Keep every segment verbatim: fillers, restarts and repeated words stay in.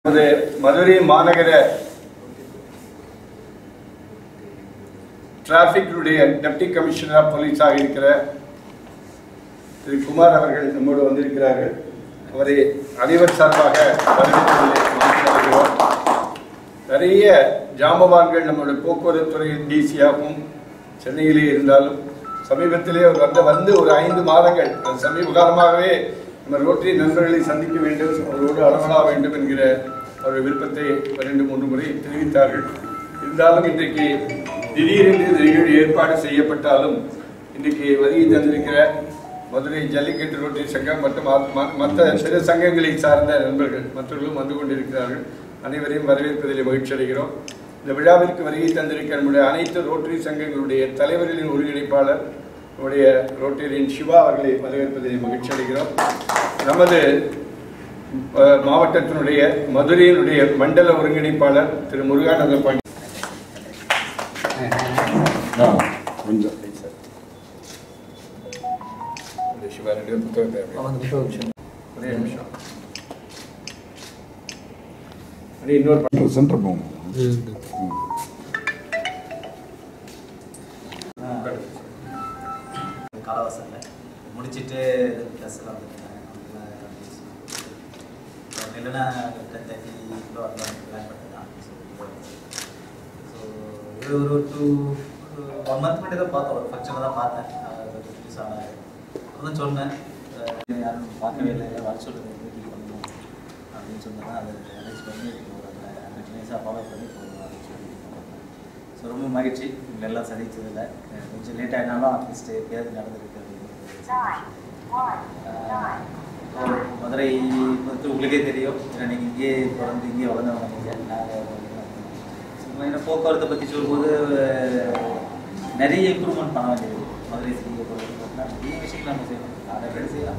மதுரை மாநகர டிராஃபிக்குடைய deputy commissioner of போலீஸாக இருக்கிற திரு குமார் அவர்கள் நம்மோடு வந்திருக்கிறார்கள். அவரை அனைவர் சார்பாக வரவேற்கிறோம். நிறைய ஜாம்பவான்கள் நம்முடைய போக்குவரத்து துறையின் டிசியாகவும் சென்னையிலே இருந்தாலும் சமீபத்திலே அவர் வந்து வந்து ஒரு ஐந்து மாதங்கள் சமீப காலமாகவே நம்ம ரோட்டரி நண்பர்களை சந்திக்க வேண்டும், அவரோடு அளவலா வேண்டும் என்கிற அவருடைய விருப்பத்தை இரண்டு மூன்று முறை தெரிவித்தார்கள். இருந்தாலும் இன்றைக்கு திடீரென்று நிகழ்வு ஏற்பாடு செய்யப்பட்டாலும் இன்றைக்கு வருகை தந்திருக்கிற மதுரை ஜல்லிக்கட்டு ரோட்டரி சங்கம் மற்றும் மற்ற சில சங்கங்களை சார்ந்த நண்பர்கள் மற்றவர்களும் வந்து கொண்டிருக்கிறார்கள். அனைவரையும் வரவேற்பதில் மகிழ்ச்சி அடைகிறோம். இந்த விழாவிற்கு வருகை தந்திருக்கிற நம்முடைய அனைத்து ரோட்டரி சங்கங்களுடைய தலைவர்களின் ஒருங்கிணைப்பாளர் நம்முடைய ரோட்டரியின் சிவா அவர்களை வரவேற்பதில் மகிழ்ச்சி அடைகிறோம். நமது மாவட்டத்தினுடைய மதுரையினுடைய மண்டல ஒருங்கிணைப்பாளர் திரு முருகானந்த பாண்டி இன்னொரு சென்டர் போகும் காலவாசல்ல முடிச்சுட்டு ப்ளஸ்லாம் இல்லைன்னா டென் தேர்ட்டி கிலோ அந்த பிளான் பண்ணிதான். ஸோ இது ஒரு டூ ஒன் மந்த் மட்டும் தான் பார்த்தோம், ஒரு ஃபங்க்ஷனில் தான் பார்த்தேன். ரிலீஸ் ஆனார் அப்பதான் சொன்னேன், யாரும் பார்க்கவே இல்லை, வர சொல்லுங்க இது பண்ணணும் அப்படின்னு சொன்னதான் அதை அரேஞ்ச் பண்ணி ஒரு கண்டினியூஸாக ஃபாலோ பண்ணி போகணும் அப்படின்னு சொல்லி. ஸோ ரொம்ப மகிழ்ச்சி உங்களை எல்லாம் சந்திச்சதில்லை. கொஞ்சம் லேட் ஆகினாலும் அட்லீஸ்ட் எப்பயாவது நடந்திருக்கு. மதுரை வந்து உங்களுக்கே தெரியும், ஏன்னா நீங்கள் இங்கே பிறந்து இங்கே வளர்ந்தவங்க. நீங்கள் நாங்கள் போக்குவரத்தை பற்றி சொல்லும்போது நிறைய இம்ப்ரூவ்மெண்ட் பண்ண வேண்டியது. மதுரை சிட்டியை பொறுத்து நிறைய விஷயங்கள் நம்ம செய்யணும். அதை செய்யலாம்.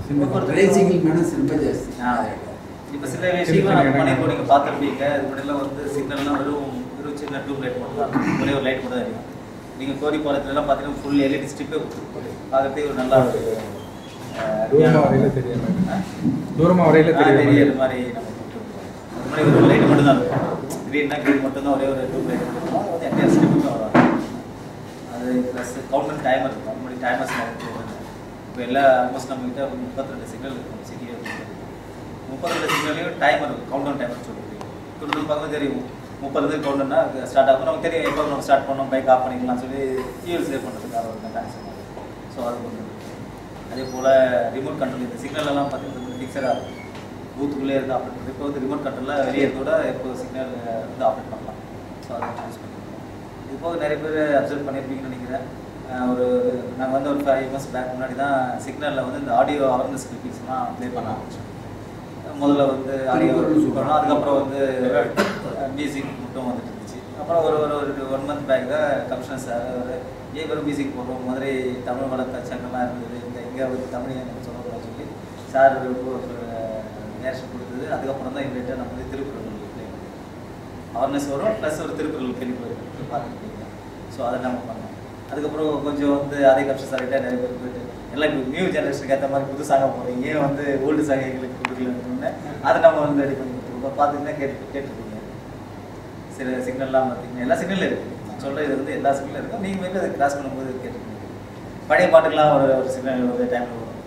இப்போ சில விஷயங்கள் நம்ம பண்ணியிருக்கோம், நீங்கள் பார்த்துருப்பீங்க. இது முன்னாடிலாம் வந்து சிக்னல்லாம் வெறும் வெறும் சின்ன டியூப் லைட் மட்டும் தான், ஒரே ஒரு லைட் மட்டும் தான் இருக்கும். நீங்கள் கோரி பாலத்துலலாம் பார்த்தீங்கன்னா ஃபுல் எல்இடி ஸ்ட்ரிப்பே பார்க்கறதுக்கு ஒரு நல்லா ஒரு தூரமாக வரையில் தெரியும் தூரமாக வரையில் தெரியுற மாதிரி நம்ம அது மாதிரி ஒரு லைட் மட்டும் தான் இருக்கும். க்ரீன்னா க்ரீன் மட்டும்தான், ஒரே ஒரு டியூப் லைட் இருக்கும். அது வந்து என்டையர் ஸ்ட்ரிப்புமே வரும். அது ப்ளஸ் கவுண்டர் டைமர் இருக்கும். அது மாதிரி டைமர்ஸ் இப்போ எல்லா ஆல்மோஸ்ட் நம்மகிட்ட முப்பத்தி ரெண்டு சிக்னல் இருக்கும் சிட்டியே. முப்பத்தி ரெண்டு சிக்னல்லையும் டைமர் இருக்கும், கவுண்டர் டைமர் சொல்லுவோம். தொண்ணூறு பார்க்க தெரியும் முப்பது கவுண்டர்னா ஸ்டார்ட் ஆகும். நமக்கு தெரியும் எப்போ நம்ம ஸ்டார்ட் பண்ணோம், பைக் ஆஃப் பண்ணிக்கலாம் சொல்லி ஃபியூல் சேவ் பண்ணுறதுக்காக ஒரு மெக்கானிசம். ஸோ அது கொஞ்சம் அதே போல் ரிமோட் கண்ட்ரோல் இந்த சிக்னல்லாம் பார்த்தீங்கன்னா ஃபிக்ஸடாக இருக்கும், பூத்துக்குள்ளே இருந்து ஆப்ரேட் பண்ணுறது. இப்போ வந்து ரிமோட் கண்ட்ரோலில் வெளியே இருக்கோட இப்போ சிக்னல் வந்து ஆப்ரேட் பண்ணலாம். ஸோ அதை யூஸ் பண்ணிக்கலாம். இது போக நிறைய பேர் அப்சர்வ் பண்ணியிருப்பீங்கன்னு நினைக்கிறேன். ஒரு நாங்கள் வந்து ஒரு ஃபைவ் மந்த்ஸ் பேக் முன்னாடி தான் சிக்னலில் வந்து இந்த ஆடியோ அவேர்னஸ் கிளிப்பிங்ஸ்லாம் ப்ளே பண்ண ஆரம்பிச்சோம். முதல்ல வந்து ஆடியோ பண்ணோம், அதுக்கப்புறம் வந்து மியூசிக் மட்டும் வந்துட்டு இருந்துச்சு. அப்புறம் ஒரு ஒரு ஒன் மந்த் பேக் தான் கமிஷனர் சார் ஒரு ஏன் ஒரு மியூசிக் போடுறோம், மதுரை தமிழ் வளர்த்த சங்கம்லாம் இருந்தது, இந்த இங்கே வந்து தமிழ் எனக்கு சொல்லக்கூடாது சொல்லி சார் ஒரு நேரேஷன் கொடுத்தது. அதுக்கப்புறம் தான் எங்கள்கிட்ட நம்ம வந்து திருக்குறள் ப்ளே பண்ணோம். அவேர்னஸ் வரும் ப்ளஸ் ஒரு திருக்குறள் கேள்வி பார்த்துருக்கீங்க. ஸோ அதை நம்ம பண்ணோம். அதுக்கப்புறம் கொஞ்சம் வந்து அதே கமிஷன் சார்கிட்ட நிறைய பேர் போயிட்டு எல்லாம் இப்போ நியூ ஜென்ரேஷனுக்கு ஏற்ற மாதிரி புது சாங்காக போகிறீங்க, ஏன் வந்து ஓல்டு சாங் எங்களுக்கு கொடுக்கலன்னு அதை நம்ம வந்து ரெடி பண்ணி கொடுத்துருக்கோம். பார்த்துக்கிட்டா கேட்டு கேட்டுருக்கீங்க. சில சிக்னல்லாம் பார்த்தீங்கன்னா எல்லா சிக்னலும் இருக்குது. நான் சொல்கிற இது வந்து எல்லா சிக்னலும் இருக்கும். நீங்கள் வந்து அதை கிராஸ் பண்ணும்போது கேட்டுருக்கீங்க. பழைய பாட்டுக்கெலாம் ஒரு ஒரு சிக்னல் ஒரு டைமில் வரும்,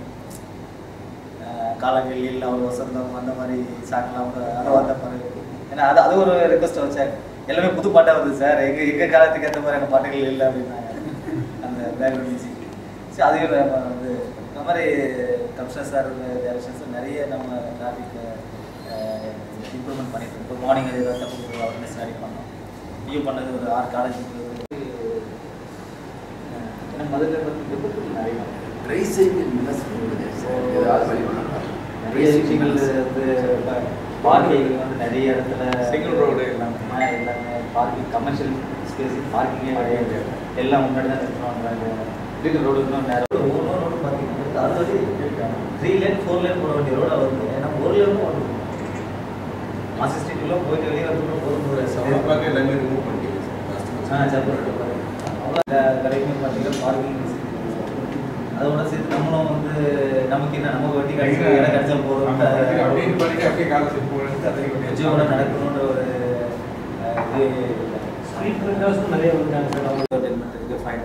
காலங்களில் ஒரு வசந்தம் அந்த மாதிரி சாங்லாம் வந்து அதை வந்த மாதிரி இருக்குது. ஏன்னா அது அது ஒரு ரிக்வஸ்ட்டை வச்சாங்க, எல்லாமே புது பாட்டாக வருது சார், எங்கள் எங்கள் காலத்துக்கு ஏற்ற மாதிரியான பாட்டுகள் இல்லை அப்படின்னாங்க அந்த பேக்ரவுண்ட் மியூசிக். ஸோ அதையும் நம்ம வந்து இந்த மாதிரி கமிஷனர் சார் டேரக்ஷன்ஸ் நிறைய நம்ம டிராஃபிக்கை இம்ப்ரூவ்மெண்ட் பண்ணிட்டு இருக்கோம். இப்போ மார்னிங் அது ஏதாவது தப்பு அவேர்னஸ் ரெடி பண்ணோம். வியூ பண்ணது ஒரு ஆறு காலேஜுக்கு ஏன்னா மதுரை பற்றி விபத்துகள் நிறைய ட்ரை சைக்கிள் நிறைய விஷயங்கள் வந்து பார்க்கிங் வந்து நிறைய இடத்துல சிங்கிள் ரோடு எல்லாமே எல்லாமே பார்க்கிங் கமர்ஷியல் ஸ்பேஸ் பார்க்கிங்கே கிடையாது. எல்லாம் முன்னாடி தான் எடுத்துருவாங்க. இருக்கிற ரோடு இன்னும் நேரம் ஒவ்வொரு ரோடு பார்த்தீங்கன்னா அது வந்து த்ரீ லேன் ஃபோர் லேன் போட வேண்டிய ரோடாக வருது. ஏன்னா ஒரு லேனும் ஒன்று மாசி ஸ்ட்ரீட்டுக்குள்ளே போயிட்டு வெளியே வந்து போதும் எல்லாமே ரிமூவ் பண்ணிட்டு ஆ சப்போர்ட் அவ்வளோ கடைக்குமே பார்த்தீங்கன்னா பார்க்கிங் அதோட சேர்த்து நம்மளும் வந்து நமக்கு என்ன நமக்கு வட்டி கிடைச்சி இடம் கிடைச்சா போகிறோம் விஜயோட நடக்கணுன்ற ஒரு இது நிறைய ஃபைன்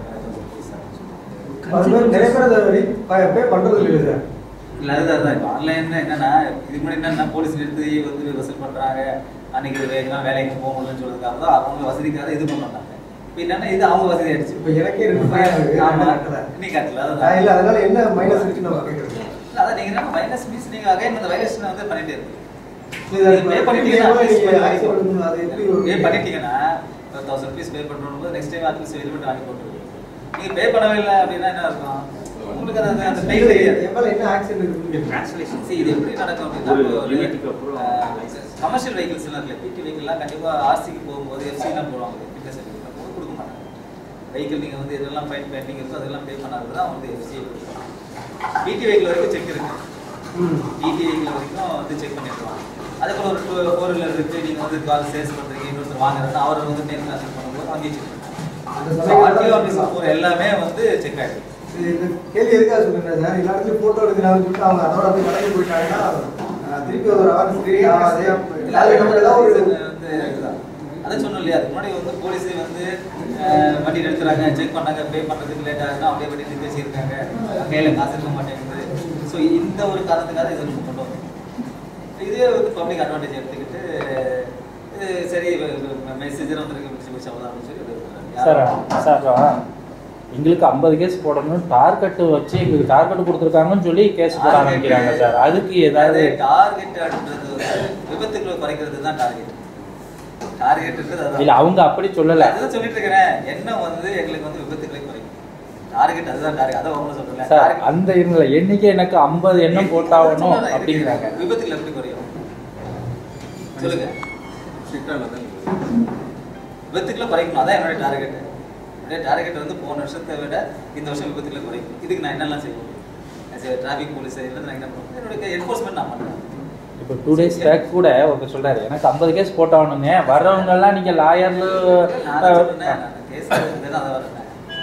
நிறைய பேர் பே பண்றது இல்லை சார். இல்லை அதுதான் தான் இப்போ ஆன்லைனில் என்னன்னா இதுக்கு முன்னாடி என்னென்னா போலீஸ் நிறுத்தி வந்து வசூல் பண்ணுறாங்க அன்னைக்கு வேகமாக வேலைக்கு போக முடியலன்னு சொல்றதுக்காக தான் அவங்க வசதிக்காக இது பண்ண மாட்டாங்க. இப்போ என்னன்னா இது அவங்க வசதி ஆயிடுச்சு. இப்போ எனக்கே ரெண்டு நீ காட்டல அதுதான் இல்லை அதனால என்ன மைனஸ் இருக்குன்னு நம்ம கேட்குறது இல்லை அதான் நீங்கள் என்ன மைனஸ் மீன்ஸ் நீங்கள் அகைன் அந்த வைரேஷனை வந்து பண்ணிட்டே இருக்கு பே பண்ணிட்டீங்கன்னா பே பண்ணிட்டீங்கன்னா தௌசண்ட் ருபீஸ் பே பண்ணுறோம் நெக்ஸ்ட் டைம் அட்லீஸ்ட் ஹெல்மெட் வாங்கி போட்டுருவோம். நீங்கள் பே பண்ணவே இல்லை அப்படின்னா என்ன இருக்கும் உங்களுக்கு அந்த அந்த பே தெரியாது என்ன ஆக்சிடென்ட் இருக்குன்னு ட்ரான்ஸ்லேஷன் சி இது எப்படி நடக்கும் அப்படின்னா கமர்ஷியல் வெஹிக்கிள்ஸ் எல்லாம் இல்லை பிடி வெஹிக்கிள்லாம் கண்டிப்பாக ஆர்சிக்கு போகும்போது எஃப்சிலாம் போடுவாங்க ஃபிட்னஸ் சர்டிஃபிகேட் போது கொடுக்க மாட்டாங்க. வெஹிக்கிள் நீங்கள் வந்து இதெல்லாம் ஃபைன் பெண்டிங் இருக்கோ அதெல்லாம் பே பண்ணாது தான் வந்து எஃப்சியை கொடுப்பாங்க. பிடி வெஹிக்கிள் வரைக்கும் செக் இருக்கு. பிடி வெஹிக்கிள் வரைக்கும் வந்து செக் பண்ணிடுவாங்க. அதுக்கப்புறம் ஒரு டூ ஃபோர் வீலர் இருக்குது நீங்கள் வந்து கால் சேல்ஸ் பண்ணுறீங்க இன்னொருத்தர் வாங்குறது அவர் வந்து டென் கிளாஸ் பண்ணும்போது வாங்கி செக் பண்ணுவாங்க. எல்லாமே வந்து செக் ஆகிடும். இந்த கேள்வி எதுக்காக சொல்லுங்க சார், எல்லா இடத்துலையும் ஃபோட்டோ எடுக்கிறாங்கன்னு சொல்லிட்டு அவங்க அதோட போய் கடைக்கு போயிட்டாங்கன்னா திருப்பி ஒரு அதை சொன்னோம் இல்லையா, அதுக்கு முன்னாடி வந்து போலீஸே வந்து வண்டி எடுத்துறாங்க செக் பண்ணாங்க பே பண்ணுறதுக்கு லேட் ஆகுதுன்னா அப்படியே வண்டி பேசியிருக்காங்க கையில் காசு இருக்க மாட்டேங்குது. ஸோ இந்த ஒரு காரணத்துக்காக இதை நம்ம கொண்டு வந்தோம். இதே வந்து பப்ளிக் அட்வான்டேஜ் எடுத்துக்கிட்டு சரி மெசேஜ் வந்துருக்கு சார் சார் எங்களுக்கு ஐம்பது கேஸ் போடணும் டார்கெட் வச்சு எங்களுக்கு டார்கெட் கொடுத்துருக்காங்கன்னு சொல்லி கேஸ் போட ஆரம்பிக்கிறாங்க சார். அதுக்கு ஏதாவது டார்கெட் அப்படின்றது விபத்துக்களை குறைக்கிறது தான் டார்கெட். டார்கெட் இல்லை அவங்க அப்படி சொல்லலை, அதுதான் சொல்லிட்டு இருக்கிறேன். என்ன வந்து எங்களுக்கு வந்து விபத்துக்களை குறைக்கும் டார்கெட், அதுதான் டார்கெட். அதை அவங்க சொல்லல சார். அந்த இல்லை என்னைக்கு எனக்கு ஐம்பது எண்ணம் போட்டாகணும் அப்படிங்கிறாங்க. விபத்துக்கள் எப்படி குறையும் சொல்லுங்க. விபத்துக்களை குறைக்கணும், அதான் என்னோட டார்கெட். என்னுடைய டார்கெட் வந்து போன வருஷத்தை விட இந்த வருஷம் விபத்துக்களை குறைக்கும். இதுக்கு நான் என்னெல்லாம் செய்வோம் டிராஃபிக் போலீஸ் நான் என்ன பண்ணுவேன், என்னோட என்ஃபோர்ஸ்மெண்ட் நான் பண்ணுறேன். இப்போ டூ டேஸ் பேக் கூட ஒருத்தர் சொல்கிறாரு எனக்கு ஐம்பது கேஸ் போட்டாகணுங்க, வர்றவங்கெல்லாம் நீங்கள் லாயர்னு கேஸ் அதை வரேன்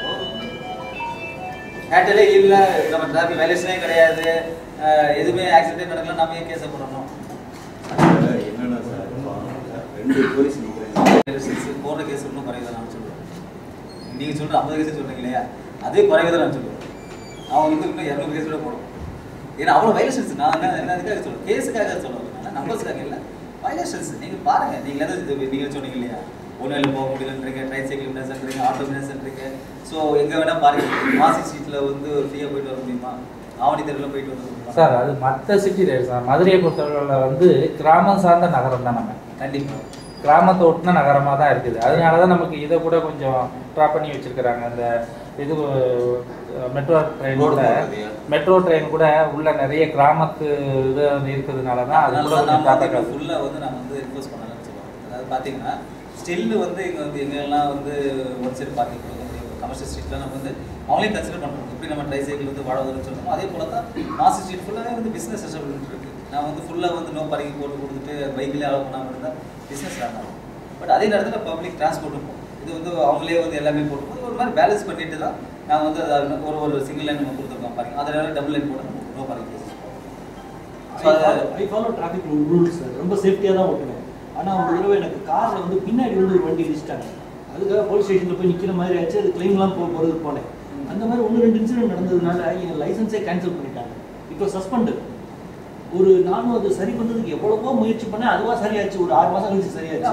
ஏர்டெல்லே இல்லை, நம்ம டிராஃபிக் வயலேஷனே கிடையாது, எதுவுமே ஆக்சிடென்ட் நடக்கல, நம்ம ஏன் கேஸை போடணும்? என்னென்ன சார் ரெண்டு போலீஸ் போடுற கேஸ் இன்னும் குறையுது நான் சொல்லுவேன். நீங்கள் சொல்கிற ஐம்பது கேஸ் சொல்கிறீங்க இல்லையா, அதே குறையுது நான் சொல்லுவேன். அவங்க வந்து இன்னும் இரநூறு கேஸ் கூட போடுவோம். ஏன்னா அவ்வளோ வயலேஷன்ஸ். நான் என்ன என்ன இதுக்காக சொல்லுவேன், கேஸுக்காக சொல்லுவேன், நம்பர்ஸுக்காக இல்லை, வயலேஷன்ஸ். நீங்கள் பாருங்கள், நீங்கள் எதாவது நீங்கள் சொன்னீங்க இல்லையா, ஒன்றில் போக முடியலன்றீங்க, ட்ரைன் சைக்கிள் மினஸ்ன்றீங்க, ஆட்டோ மினஸ்ன்றீங்க. ஸோ எங்கே வேணால் பாருங்கள், மாசி சீட்டில் வந்து ஒரு ஃப்ரீயாக போயிட்டு வர முடியுமா, ஆவணி தெருவில் போயிட்டு வர முடியுமா சார்? அது மற்ற சிட்டி சார். மதுரையை பொறுத்தவரையில் வந்து கிராமம் சார்ந்த நகரம் தான். நம்ம கண்டிப்பாக கிராமத்தை ஒட்டின நகரமாக தான் இருக்குது. அதனால தான் நமக்கு இதை கூட கொஞ்சம் ட்ராப் பண்ணி வச்சுருக்கிறாங்க. அந்த இது மெட்ரோ ட்ரெயின் கூட மெட்ரோ ட்ரெயின் கூட உள்ள நிறைய கிராமத்து இது இருக்கிறதுனால தான் அது கூட கொஞ்சம் ஃபுல்லாக வந்து நான் வந்து என்ஃபோர்ஸ் பண்ணலாம்னு சொல்லுவாங்க. அதாவது பார்த்தீங்கன்னா ஸ்டில்லு வந்து இங்கே வந்து எங்கெல்லாம் வந்து ஒன் சைடு பார்க்கிங் கொடுக்க முடியும், கமர்ஷியல் ஸ்ட்ரீட்டில் நம்ம வந்து அவங்களே கன்சிடர் பண்ணுறோம். எப்படி நம்ம ட்ரை சைக்கிள் வந்து வாழ வரும்னு சொல்கிறோமோ அதே போல் தான் மாசி ஸ்ட்ரீட் ஃபுல்லாகவே வந்து பிஸ்னஸ் எஸ்டாப்ளிஷ்மெண்ட் இருக்குது. நான் வந்து ஃபுல்லாக வந்து நோ பார்க்கிங் போட்டு கொடுத்துட்டு பைக்கிலே அலோவ் பண்ணாமல் இருந்தால் பிஸ்னஸ் ஆகணும். பட் அதே நேரத்தில் பப்ளிக் டிரான்ஸ்போர்ட்டும் போகும். இது வந்து அவங்களே வந்து எல்லாமே போட்டு ஒரு மாதிரி பேலன்ஸ் பண்ணிட்டு தான் நாங்கள் வந்து அதை ஒரு ஒரு சிங்கிள் லைன் நம்ம கொடுத்துருக்கோம் பாருங்க. அதனால டபுள் லைன் போட்டு நம்ம நோ பார்க்கிங் கேசஸ் போகும். ஐ ஃபாலோ டிராஃபிக் ரூல்ஸ், ரொம்ப சேஃப்டியாக தான் ஓட்டுவேன். ஆனால் ஒரு தடவை எனக்கு காரில் வந்து பின்னாடி வந்து ஒரு வண்டி இடிச்சிட்டாங்க. அதுக்காக போலீஸ் ஸ்டேஷனில் போய் நிற்கிற மாதிரி ஆச்சு. அது கிளைம்லாம் போக போகிறதுக்கு போனேன். அந்த மாதிரி ஒன்று ரெண்டு இன்சிடென்ட் நடந்ததுனால என் லைசன்ஸே கேன்சல் பண்ணிட்டாங்க. இப்போ சஸ்பெண்டு. ஒரு நானும் அது சரி பண்ணுறதுக்கு எவ்வளவோ முயற்சி பண்ணேன், அதுவாக சரியாச்சு. ஒரு ஆறு மாதம் கழிச்சு சரியாச்சு.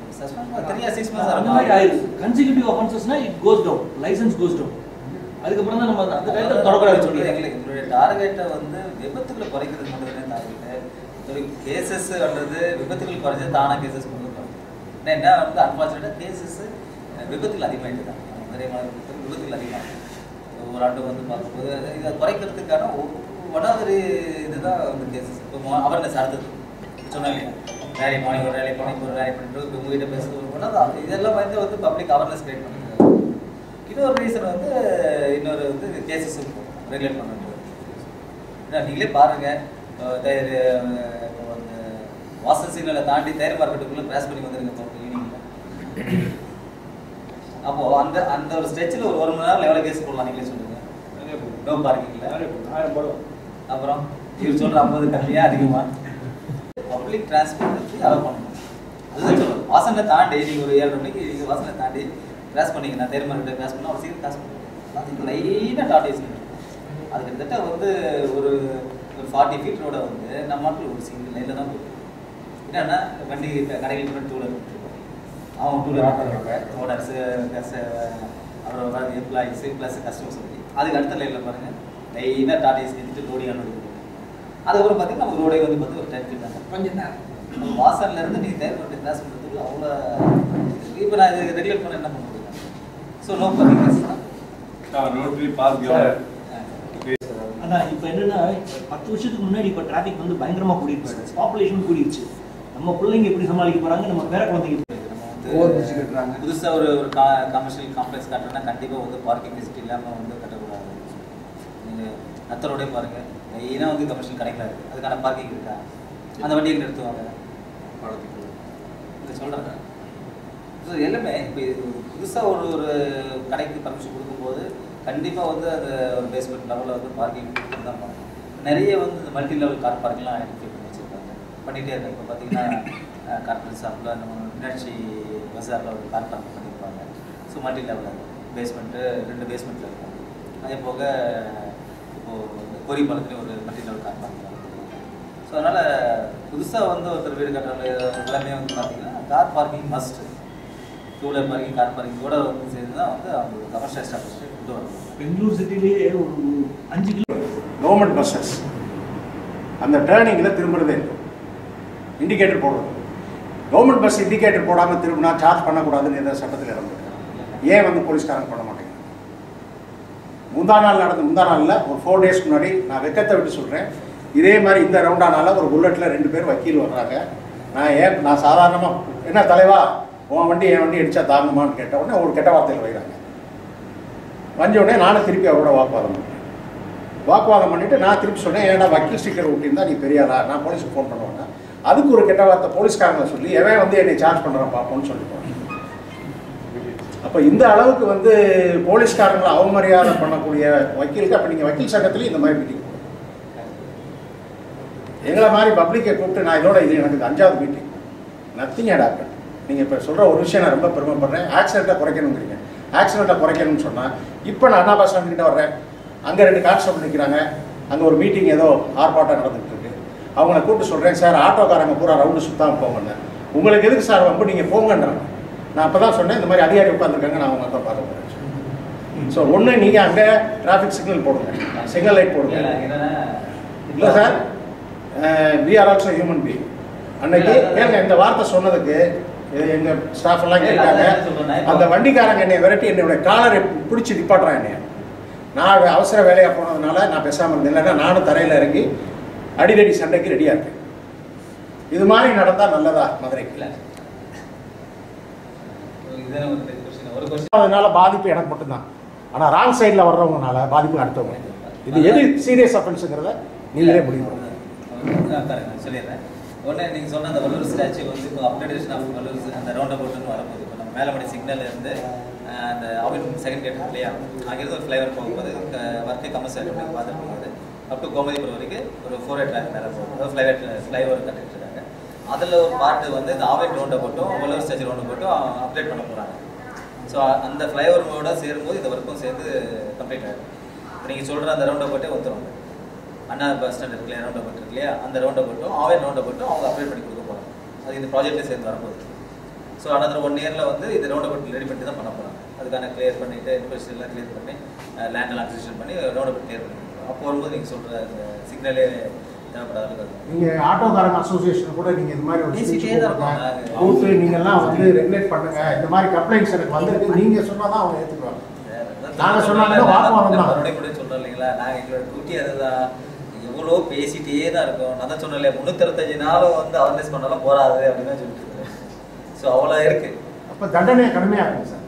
அந்த மாதிரி ஆயிடுச்சு. கன்சிக்யூட்டிவ் அஃபென்சஸ்னா it goes down, licence goes down. அதுக்கப்புறம் தான் நம்ம அந்த டைத்தில் தொடக்கூடாது சொல்லி எங்களுக்கு எங்களுடைய டார்கெட்டை வந்து விபத்துக்களை குறைக்கிறது மட்டும் தான் டார்கெட்டு. கேசஸ் அல்லது விபத்துகள் குறைஞ்சது தானாக கேசஸ் கொண்டு வரும். ஏன்னா என்ன வந்து அன்ஃபார்ச்சுனேட்டாக கேசஸ் விபத்துகள் அதிகமாகிட்டு தான் நிறைய விபத்துகள் அதிகமாகும். ஒரு ஆண்டு வந்து பார்க்கும்போது இதை குறைக்கிறதுக்கான ஒன்றாவது இதுதான் வந்து கேசஸ். இப்போ அவேர்னஸ் அடுத்தது சொன்னாங்க இல்லையா, ரேலி மார்னிங் ஒரு ரேலி மார்னிங் ஒரு ரேலி பண்ணிட்டு இப்போ உங்ககிட்ட பேசுறது ஒன்றாதான். இதெல்லாம் வந்து வந்து பப்ளிக் அவேர்னஸ் கிரியேட் பண்ணுறது. இன்னொரு ரீசன் வந்து இன்னொரு வந்து கேசஸ் ரெகுலேட் பண்ணுறது. ஏன்னா நீங்களே பாருங்கள், தயிர் இப்போ வந்து வாசல் சிக்னலை தாண்டி தயிர் மார்க்கெட்டுக்குள்ளே கிராஸ் பண்ணி வந்துருங்க இப்போ ஈவினிங்கில். அப்போது அந்த அந்த ஒரு ஸ்ட்ரெச்சில் ஒரு ஒரு மணி நேரம் எவ்வளோ கேஸ் போடலாம் நீங்களே சொல்லுங்கள். நோ பார்க்கிங்ல ஆயிரம் போடுவோம். அப்புறம் இவர் சொல்ற ஐம்பது கம்மியா அதிகமா பப்ளிக் டிரான்ஸ்போர்ட் வச்சு அலோவ் பண்ணணும். அதுதான் சொல்லுவோம். வாசனை தாண்டி நீங்கள் ஒரு ஏழு மணிக்கு நீங்கள் வாசனை தாண்டி கிராஸ் பண்ணிங்கன்னா தேர்மர்கிட்ட கிராஸ் பண்ணால் ஒரு சீக்கிரம் கிராஸ் பண்ணுவோம். அதுக்கு லைனாக டாட்டேஸ் அது கிட்டத்தட்ட வந்து ஒரு ஒரு ஃபார்ட்டி ஃபீட் ரோட வந்து நம்ம நாட்டில் ஒரு சிங்கிள் லைனில் தான் போகும். என்னன்னா வண்டி கடைகள் கூட டூ வீலர் அவன் டூ வீலர் ஓனர்ஸு ப்ளஸ் அப்புறம் எம்ப்ளாயிஸு ப்ளஸ் கஸ்டமர்ஸ் வந்து அதுக்கு அடுத்த லைனில் பாருங்கள் லைனாக டாட்டேஸ் எடுத்துட்டு லோடியாக லோடி போகும். அதுக்கப்புறம் பார்த்தீங்கன்னா நம்ம ரோடே வந்து பார்த்து ஒரு டென் ஃபீட் தான் கொஞ்சம் நேரம் வாசல்லேருந்து நீங்கள் தேர்மர்கிட்ட கிராஸ் பண்ணுறதுக்கு அவ்வளோ இப்போ நான் இது ரெகுலேட் பண்ண என்ன பண்ண முடியும்? ஸோ நோ பார்க்கிங் தான் ரோட்ரி பார்க். ஆனால் இப்போ என்னன்னா பத்து வருஷத்துக்கு முன்னாடி இப்போ டிராஃபிக் வந்து பயங்கரமாக கூடிடுச்சு, பாப்புலேஷன் கூடிடுச்சு. நம்ம பிள்ளைங்க எப்படி சமாளிக்க போகிறாங்க, நம்ம பேர குழந்தைங்க புதுசாக ஒரு ஒரு கா கமர்ஷியல் காம்ப்ளெக்ஸ் கட்டுறோன்னா கண்டிப்பாக வந்து பார்க்கிங் ஃபெசிலிட்டி இல்லாமல் வந்து கட்டக்கூடாது. நீங்கள் நத்தரோடே பாருங்கள் மெயினாக வந்து கமர்ஷியல் கடைகளாக இருக்குது, அதுக்கான பார்க்கிங் இருக்கா? அந்த வண்டியை நிறுத்துவாங்க இதை சொல்கிறேன். ஸோ எல்லாமே இப்போ புதுசாக ஒரு ஒரு கடைக்கு பர்மிஷன் கொடுக்கும்போது கண்டிப்பாக வந்து அந்த ஒரு பேஸ்மெண்ட் லெவலில் வந்து பார்க்கிங் கொடுத்து தான் பண்ணணும். நிறைய வந்து இந்த மல்டி லெவல் கார் பார்க்கிங்லாம் ஐடென்டிஃபை பண்ணி வச்சுருக்காங்க, பண்ணிகிட்டே இருக்காங்க. இப்போ பார்த்தீங்கன்னா கார்பரேட் ஷாப்பில் நம்ம மீனாட்சி பஜாரில் ஒரு கார் பார்க் பண்ணியிருப்பாங்க. ஸோ மல்டி லெவலில் பேஸ்மெண்ட்டு ரெண்டு பேஸ்மெண்ட்டில் இருக்கும். அதே போக இப்போது கோரி பாலத்துலேயும் ஒரு மல்டி லெவல் கார் பார்க். ஸோ அதனால் புதுசாக வந்து ஒருத்தர் வீடு கட்டுற எல்லாமே வந்து பார்த்திங்கன்னா car parking must. Two wheeler parking car parking கூட வந்து சேர்ந்து தான் வந்து அவங்க கமர்ஷியல் எஸ்டாப்ளிஷ்மெண்ட் கொண்டு வரணும். பெங்களூர் சிட்டிலேயே ஒரு அஞ்சு கிலோ கவர்மெண்ட் பஸ்ஸஸ் அந்த டேர்னிங்கில் திரும்புறதே இருக்கும், இண்டிகேட்டர் போடுறது. கவர்மெண்ட் பஸ் இண்டிகேட்டர் போடாமல் திரும்பினா சார்ஜ் பண்ணக்கூடாதுன்னு எந்த சட்டத்தில் இறந்துருக்காங்க. ஏன் வந்து போலீஸ்காரங்க பண்ண மாட்டேங்க? முந்தா நாள் நடந்த முந்தா நாளில் ஒரு ஃபோர் டேஸ்க்கு முன்னாடி நான் வெக்கத்தை விட்டு சொல்கிறேன், இதே மாதிரி இந்த ரவுண்டானால ஒரு புல்லட்டில் ரெண்டு பேர் வக்கீல் வர்றாங்க. நான் ஏன் நான் சாதாரணமாக என்ன தலைவா உன் வண்டி என் வண்டி அடித்தா தாங்குமான்னு கேட்ட உடனே ஒரு கெட்ட வார்த்தையில் வைக்கிறாங்க. வந்த உடனே நானும் திருப்பி அவரோட வாக்குவாதம் பண்ணேன். வாக்குவாதம் பண்ணிவிட்டு நான் திருப்பி சொன்னேன், ஏன்னா வக்கீல் ஸ்டிக்கர் ஊட்டியிருந்தா நீ பெரியாரா, நான் போலீஸுக்கு ஃபோன் பண்ணுவேன்னா அதுக்கு ஒரு கெட்ட வார்த்தை போலீஸ்காரங்களை சொல்லி எவன் வந்து என்னை சார்ஜ் பண்ணுறான் பார்ப்போன்னு சொல்லிட்டு. அப்போ இந்த அளவுக்கு வந்து போலீஸ்காரங்களை அவமரியாதை பண்ணக்கூடிய வக்கீலுக்கு அப்போ நீங்கள் வக்கீல் சங்கத்துலேயும் இந்த மாதிரி மீட்டிங் எங்களை மாதிரி பப்ளிக்கை கூப்பிட்டு நான் இதோட இது எனக்கு அஞ்சாவது மீட்டிங் நத்திங் அடாப்ட். நீங்கள் இப்போ சொல்கிற ஒரு விஷயம் நான் ரொம்ப பெருமைப்படுறேன், ஆக்சிடெண்ட்டை குறைக்கணுங்கிறீங்க. ஆக்சிடெண்ட்டை குறைக்கணும்னு சொன்னால் இப்போ நான் அண்ணா பஸ் ஸ்டாண்ட் கிட்ட வர்றேன், அங்கே ரெண்டு கான்ஸ்டபிள் நிற்கிறாங்க, அங்கே ஒரு மீட்டிங் ஏதோ ஆர்ப்பாட்டம் நடந்துகிட்டு இருக்கு. அவங்கள கூப்பிட்டு சொல்கிறேன், சார் ஆட்டோக்காரங்க பூரா ரவுண்டு சுத்தாமல் போங்கன்னு. உங்களுக்கு எதுக்கு சார் ரொம்ப நீங்கள் போங்கன்றாங்க. நான் அப்போ தான் சொன்னேன், இந்த மாதிரி அதிகாரி உட்காந்துருக்காங்க, நான் அவங்க தான் பார்க்க போகிறேன். ஸோ ஒன்று நீங்கள் அங்கே டிராஃபிக் சிக்னல் போடுங்க, சிக்னல் லைட் போடுங்க. இல்லை sir, we are also human being. அன்னைக்கு ஏங்க இந்த வார்த்தை சொன்னதுக்கு எங்கள் ஸ்டாஃப் எல்லாம் கேட்டாங்க, அந்த வண்டிக்காரங்க என்னை விரட்டி என்னுடைய காலரை பிடிச்சி நிப்பாட்டுறான் என்னைய. நான் அவசர வேலையாக போனதுனால நான் பேசாமல் இருந்தேன், இல்லைன்னா நானும் தரையில் இறங்கி அடிதடி சண்டைக்கு ரெடியாக இருக்கேன். இது மாதிரி நடந்தால் நல்லதா மதுரைக்கு? அதனால பாதிப்பு எனக்கு மட்டும்தான், ஆனால் ராங் சைடில் வர்றவங்கனால பாதிப்பு அடுத்தவங்க. இது எது சீரியஸ் அஃபென்ஸுங்கிறத நீங்களே முடிவு பண்ணுங்க. சொல்லிடுறேன். ஒன்று நீங்கள் சொன்ன அந்த வல்லூர் ஸ்டாச்சு வந்து இப்போ அப்டேஷன் ஆஃப் வல்லூர் அந்த ரவுண்ட் அபவுட்னு வரும்போது இப்போ நம்ம மேலமடி சிக்னல் இருந்து அந்த ஆவின் செகண்ட் கேட் இல்லையா, அங்கேருந்து ஒரு ஃப்ளைவர் போகும்போது ஒர்க்கு கமர்ஷியல் அப்படின்னு பார்த்துட்டு போகுது அப் டு கோமதிபுரம் வரைக்கும் ஒரு ஃபோர் ஹெட் ட்ராக் மேலே போகும், அதாவது ஃப்ளைவர் ஃப்ளைவர் கட்டிட்டு இருக்காங்க. அதில் ஒரு பார்ட்டு வந்து இந்த ஆவின் ரவுண்டை போட்டும் வல்லூர் ஸ்டாச்சு ரவுண்டை போட்டும் அப்டேட் பண்ண போகிறாங்க. ஸோ அந்த ஃப்ளைஓவரோட சேரும்போது இந்த ஒர்க்கும் சேர்ந்து கம்ப்ளீட் ஆகிடும். இப்போ நீங்கள் சொல்கிற அந்த ரவுண்டை போட்டே வந்துடுவாங்க. அண்ணா பஸ் ஸ்டாண்ட் இருக்கு இல்லையா, ரவுண்டை போட்டு இருக்கு இல்லையா, அந்த ரவுண்டை போட்டும் ஆவின் ரவுண்டை போட்டும் அவங்க அப்டேட் பண்ணி கொடுக்க போகிறாங்க. அது இந்த ப்ராஜெக்டே சேர்ந்து வரும்போது ஸோ அனதர் ஒன் இயரில் வந்து இந்த ரவுண்டை போட்டு ரெடி பண்ணி தான் பண்ண போகிறாங்க. அதுக்கான கிளியர் பண்ணிவிட்டு இன்ஃப்ராஸ்ட்ரக்சர்லாம் கிளியர் பண்ணி லேண்டெல்லாம் அக்விசிஷன் பண்ணி ரவுண்டை போட்டு கிளியர் பண்ணி அப்போ வரும்போது நீங்கள் சொல்கிற அந்த சிக்னலே தேவைப்படாத. நீங்கள் ஆட்டோக்காரங்க அசோசியேஷன் கூட நீங்கள் இந்த மாதிரி ஒரு கூப்பிட்டு நீங்கள்லாம் வந்து ரெகுலேட் பண்ணுங்க, இந்த மாதிரி கம்ப்ளைண்ட்ஸ் எனக்கு வந்துருக்கு நீங்கள் சொன்னால் தான் அவங்க ஏற்றுக்குவாங்க. நாங்கள் சொன்னாலும் வாக்குவாதம் தான். மறுபடியும் கூட சொல்கிறோம் இல்லைங்களா, நாங்கள் எங்களோட டியூட்டி அதுதான். எவ்வளோ பேசிகிட்டே தான் இருக்கோம். நான் தான் சொன்னேன் இல்லையா, முந்நூற்றறுபத்தஞ்சு நாளும் வந்து அவேர்னஸ் பண்ணாலும் போகாது அப்படின்னு தான் சொல்லிட்டு இருக்கேன். ஸோ அவ்வளோ இருக்குது. அப்போ தண்டனையை கடுமையாக இருக்குங்க சார்,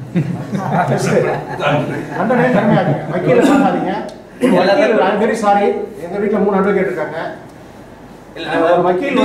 தண்டனையை கடுமையாக இருக்குங்க. வக்கீல சொல்லாதீங்க. வெரி சாரி, எங்கள் வீட்டில் மூணு அட்வொகேட் இருக்காங்க. வக்கீல்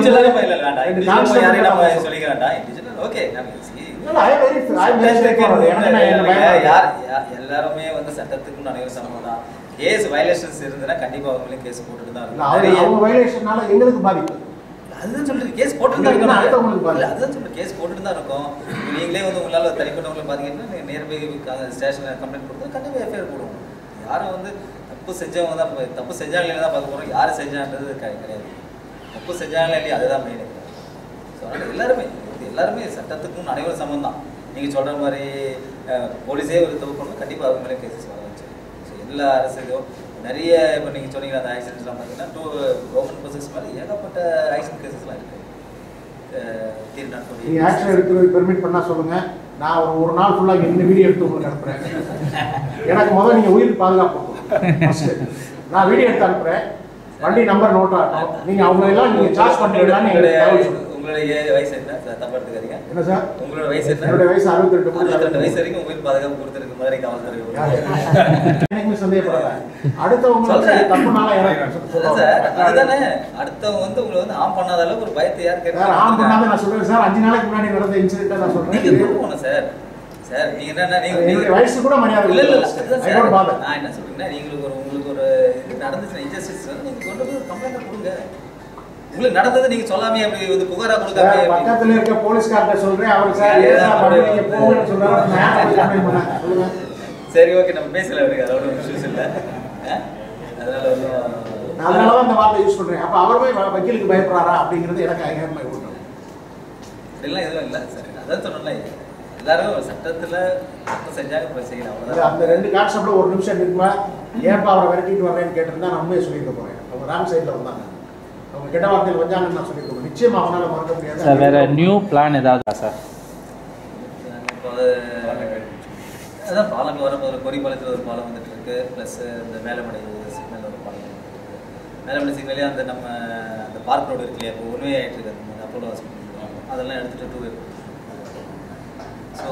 எல்லாருமே வந்து சட்டத்துக்கு அனைவரும் சமம் தான். கேஸ் வயலேஷன்ஸ் இருந்ததுன்னா கண்டிப்பா அவங்களே கேஸ் போட்டுட்டு தான் இல்ல அவங்க அவங்க வயலேஷனால எங்களுக்கு பாதிப்பு. அதுதான் சொல்றது கேஸ் போட்டுட்டு தான் இல்ல, இருக்கும். அடுத்தவங்களுக்கு பாதிப்பு. அதுதான் சொல்றது கேஸ் போட்டுட்டு தான் இருக்கும். நீங்களே வந்து உங்களால தனிப்பட்டவங்களை பாத்தீங்கன்னா நியர்பை ஸ்டேஷன்ல கம்ப்ளைண்ட் கொடுத்தா கண்டிப்பா எஃப்ஐஆர் போடுவோம். யாரும் வந்து தப்பு செஞ்சவங்க தான் தப்பு செஞ்சாங்களே தான் பார்க்க போறோம். யாரு செஞ்சான்றது கிடையாது. தப்பு செஞ்சாங்களே இல்லையா அதுதான் மெயின். ஸோ அதனால எல்லாருமே எல்லாருமே சட்டத்துக்கும் அனைவரும் சமம் தான். நீங்க சொல்ற மாதிரி போலீஸே ஒரு தப்பு பண்ணணும் கண்டிப்பா அவங்க மேலே கேசஸ் வர வச்சு. ஸோ எல்லா அரசுக்கும் நிறைய இப்போ நீங்க சொன்னீங்க அந்த ஆக்சிடென்ட்ஸ்லாம் பார்த்தீங்கன்னா டூ கவர்மெண்ட் பஸ்ஸஸ் மாதிரி ஏகப்பட்ட ஆக்சிடென்ட் கேசஸ்லாம் இருக்கு. நீங்க ஆக்ஷன் எடுக்கிறது பெர்மிட் பண்ணா சொல்லுங்க. நான் ஒரு ஒரு நாள் ஃபுல்லா என்ன வீடியோ எடுத்து உங்களுக்கு அனுப்புறேன். எனக்கு முதல்ல நீங்க உயிர் பாதுகாப்பு நான் வீடியோ எடுத்து அனுப்புறேன். வண்டி நம்பர் நோட் ஆகும். நீங்க அவங்க எல்லாம் நீங்க சார்ஜ் பண்றீங்களான்னு உங்களுடைய வயசு என்ன சார்? தப்பா எடுத்துக்காதீங்க. என்ன சார்? உங்களோட வயசு என்ன? என்னோட வயசு அறுபத்தி ரெண்டு. அறுபத்தி ரெண்டு வயசு வரைக்கும் உயிர் பாதுகாப்பு கொடுத்துருக்கு மாதிரி காவல்துறை. எனக்கு சந்தேகப்படல. அடுத்தவங்க தப்புனால சார் அதுதானே அடுத்தவங்க வந்து உங்களை வந்து ஆம் பண்ணாத அளவுக்கு ஒரு பயத்தை யார் கேட்க ஆம் பண்ணாத நான் சொல்றேன் சார். அஞ்சு நாளைக்கு முன்னாடி நடந்த இன்சிடென்ட் நான் சொல்றேன். நீங்க போகணும் சார். சார் நீங்க என்ன நீங்க வயசு கூட மரியாதை இல்ல இல்ல சார். நான் என்ன சொல்றேன்னா நீங்களுக்கு ஒரு உங்களுக்கு ஒரு இது நடந்துச்சு இன்ஜஸ்டிஸ் நீங்க கொண்டு போய் ஒரு கம்ப்ளைண்ட் கொடுங்க. உங்களுக்கு நடந்தது நீங்க சொல்லாமே அப்படி வந்து புகாரா கொடுக்காம பக்கத்துல இருக்க போலீஸ்காரட்ட சொல்றேன். அவர் சார் ஏதா பண்ணுவீங்க போங்கன்னு சொல்றாரு. நான் கம்ப்ளைண்ட் பண்ணேன். சொல்லுங்க. சரி ஓகே நம்ம பேசல இருக்கு. அதோட இஷ்யூஸ் இல்ல. அதனால அதனால தான் இந்த வார்த்தை யூஸ் பண்றேன். அப்ப அவருமே வக்கீலுக்கு பயப்படுறாரா அப்படிங்கிறது எனக்கு ஐயமா இருக்கு. இதெல்லாம் எதுவும் இல்ல சார். அதான் சொன்னேன்ல எல்லாரும் சட்டத்துல தப்பு செஞ்சாங்க இப்ப செய்யலாம் அவ்வளவுதான். அந்த ரெண்டு கான்ஸ்டபிள் ஒரு நிமிஷம் இருக்குமா ஏன்பா அவரை விரட்டிட்டு வரேன்னு கேட்டிருந்தா நான் உண்மையை சொல்லியிருக்க போறேன். அவங்க ராங் சைட்ல வந்தாங்க. அவங்க கெட்ட வார்த்தையில் வந்தாங்கன்னு நான் சொல்லியிருக்கோம். நிச்சயமா அவனால மறக்க முடியாது. சார் வேற நியூ பிளான் ஏதாவது சார்? இப்போ அதான் பாலம் வரப்போகிற கொடிப்பாலத்தில் ஒரு பாலம் வந்துட்டு இருக்கு. ப்ளஸ் இந்த மேலமடை சிக்னல் ஒரு பாலம் வந்துட்டு இருக்கு. மேலமடை சிக்னலே அந்த நம்ம அந்த பார்க் ரோடு இருக்கு இல்லையா இப்போ ஒன்வே ஆகிட்டு இருக்கு. அந்த அப்போலோ ஹாஸ்பிட்டல் அதெல்லாம் எடுத்துகிட்டு டூ இருக்கு. ஸோ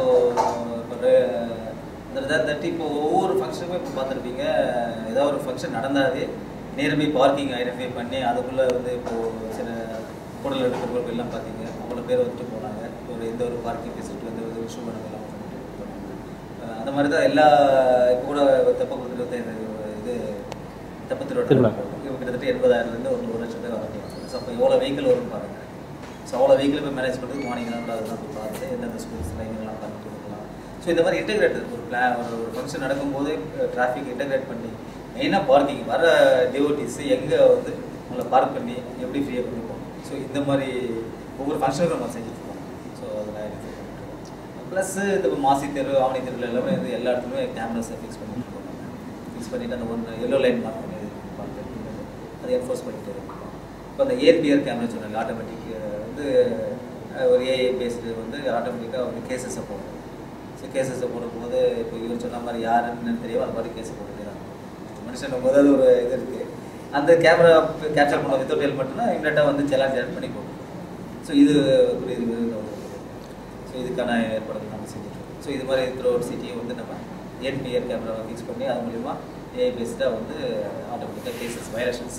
இப்போ தட்டி இப்போ ஒவ்வொரு ஃபங்க்ஷனுமே இப்போ பார்த்துருப்பீங்க. ஏதாவது ஒரு ஃபங்க்ஷன் நடந்தாலே நியர்பை பார்க்கிங் ஐடென்டிஃபை பண்ணி அதுக்குள்ளே வந்து இப்போது சில கூடல் இருக்கிறவர்கள் எல்லாம் பார்த்தீங்க அவ்வளோ பேர் வந்துட்டு போனாங்க. ஒரு எந்த ஒரு பார்க்கிங் ஃபெசிலிட்டி வந்து ஒரு இஷ்யூ பண்ணலாம். அந்த மாதிரி தான் எல்லா இப்போ கூட தெப்பக்குளத்து இருபத்தைந்து இது தெப்பத்திரோட கிட்டத்தட்ட எண்பதாயிரத்துலேருந்து ஒரு ஒரு லட்சம் பேர் வரலாம். ஸோ அப்போ எவ்வளோ வெஹிக்கிள் வரும்னு பாருங்கள். ஸோ அவ்வளோ வெஹிக்கிள் போய் மேனேஜ் பண்ணுறதுக்கு மார்னிங் தான் அதெல்லாம் போய் பார்த்து எந்தெந்த ஸ்கூல்ஸில் எங்கெல்லாம் பார்த்து கொடுக்கலாம். ஸோ இந்த மாதிரி இன்டெகிரேட் ஒரு பிளான் ஒரு ஒரு ஃபங்க்ஷன் நடக்கும்போது டிராஃபிக் இன்டெகிரேட் பண்ணி மெயினாக பார்க்கிங் வர டிவோட்டிஸ் எங்கே வந்து உங்களை பார்க் பண்ணி எப்படி ஃப்ரீயாக கொண்டு போகணும். ஸோ இந்த மாதிரி ஒவ்வொரு ஃபங்க்ஷனுக்கும் நம்ம செஞ்சுட்ருக்கோம். ஸோ அதில் ப்ளஸ் இந்த மாசி தெரு ஆவணி தெருவில் எல்லாமே வந்து எல்லா இடத்துலையுமே கேமராஸை ஃபிக்ஸ் பண்ணிட்டுருக்கோம். ஃபிக்ஸ் பண்ணிவிட்டு அந்த ஒன்று எல்லோ லைன் மார்க் பண்ணி பார்த்து அதை என்ஃபோர்ஸ் பண்ணிட்டு இருக்கோம். இப்போ அந்த ஏர்பிஆர் கேமரா சொன்னாங்க ஆட்டோமேட்டிக் வந்து ஒரு ஏஐ பேஸ்டு வந்து ஆட்டோமேட்டிக்காக வந்து கேசஸை போடும். ஸோ கேசஸை போடும்போது இப்போ இவர் சொன்ன மாதிரி யாருன்னு தெரியும் அது மாதிரி கேஸை போட்டுட்டே தான் மனுஷன் போது அது ஒரு இது இருக்குது. அந்த கேமரா கேப்சர் பண்ண வித்தவுட் ஹெல்மெட்னா இம்மிடியட்டாக வந்து செலான் ஜாயின் பண்ணி போடும். ஸோ இது ஒரு இது ஸோ இதுக்கான ஏற்பாடுகள் நம்ம செஞ்சுட்ருக்கோம். ஸோ இது மாதிரி த்ரூ அவுட் சிட்டியை வந்து நம்ம ஏர்பிஆர் கேமராவை ஃபிக்ஸ் பண்ணி அது மூலிமா ஏஐ பேஸ்டாக வந்து ஆட்டோமேட்டிக்காக கேசஸ் வயலேஷன்ஸ்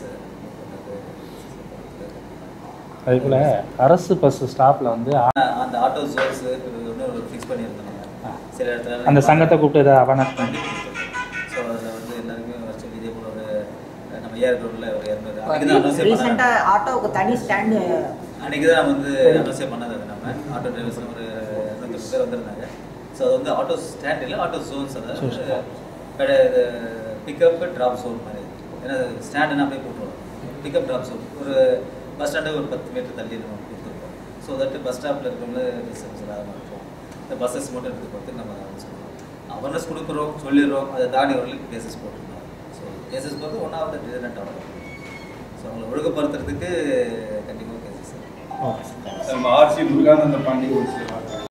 அதே போல் அரசு பஸ் ஸ்டாப்பில் வந்து அந்த ஆட்டோ ஜோன்ஸ் ஒன்று ஃபிக்ஸ் பண்ணியிருந்தோம். சில இடத்துல அந்த சங்கத்தை கூப்பிட்டு இதை அவேர்னஸ் பண்ணி ஸோ அதில் வந்து எல்லாருமே வர சொல்லி இதே போல் ஒரு நம்ம ஏர் ரோடில் ஒரு இரநூறு அன்றைக்கி தான் அனௌன்ஸ் பண்ண ஆட்டோவுக்கு தனி ஸ்டாண்டு அன்றைக்கி தான் வந்து அனௌன்ஸே பண்ணது. அது நம்ம ஆட்டோ டிரைவர்ஸ் ஒரு இரநூத்தி பேர் வந்திருந்தாங்க. ஸோ அது வந்து ஆட்டோ ஸ்டாண்ட் இல்லை ஆட்டோ ஜோன்ஸ் அதாவது பிக்கப் ட்ராப் ஜோன் மாதிரி. ஏன்னா ஸ்டாண்டுன்னு அப்படியே போட்டுருவோம். பிக்கப் ட்ராப் ஜோன் ஒரு பஸ் ஸ்டாண்டு ஒரு பத்து மீட்டர் தள்ளி நம்ம கொடுத்துருக்கோம். ஸோ தட் பஸ் ஸ்டாப்பில் இருக்கிறவங்க டிஸ்டன்ஸ் இல்லாத இருக்கும். இந்த பஸ்ஸஸ் மட்டும் எடுத்து பார்த்து நம்ம சொல்லுவோம். அவேர்னஸ் கொடுக்குறோம் சொல்லிடுறோம். அதை தாண்டி வரலுக்கு கேசஸ் போட்டுருக்கோம். ஸோ கேசஸ் போட்டு ஒன் ஆஃப் த டிசைனட் ஆகும். ஸோ அவங்களை ஒழுங்குபடுத்துறதுக்கு கண்டிப்பாக கேசஸ். நம்ம ஆர்சி முருகானந்த பாண்டி ஒரு சில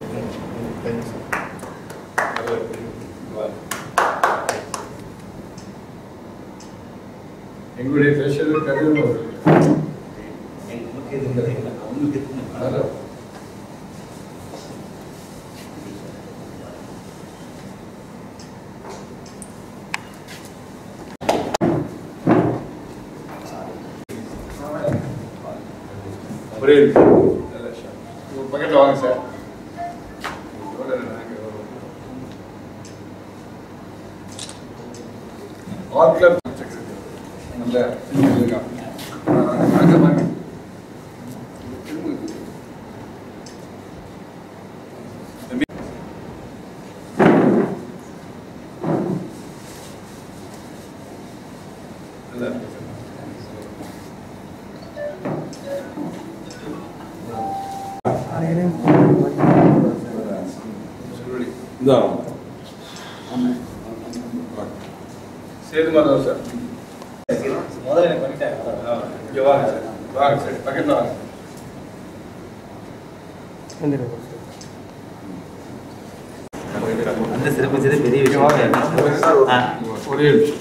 எங்களுடைய ஸ்பெஷல் கருது ஒரே பக்கத்தில் வாங்க சார். ஆல் கிளப் இந்த இல்லைங்க. அங்கே வாங்க. சேதுமாதவ் சார் முதல்ல எனக்கு பண்ணிட்டாங்க. இங்கே வாங்க சார், வாங்க சார், பக்கத்தில் வாங்க. அந்த சிறப்பு பெரிய விஷயம். ஒரே நிமிஷம்.